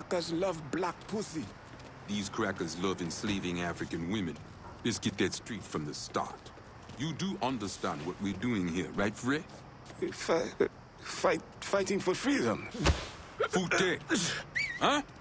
crackers love black pussy. These crackers love enslaving African women. Let's get that straight from the start. You do understand what we're doing here, right, Frey? Fighting for freedom. Fute! Huh?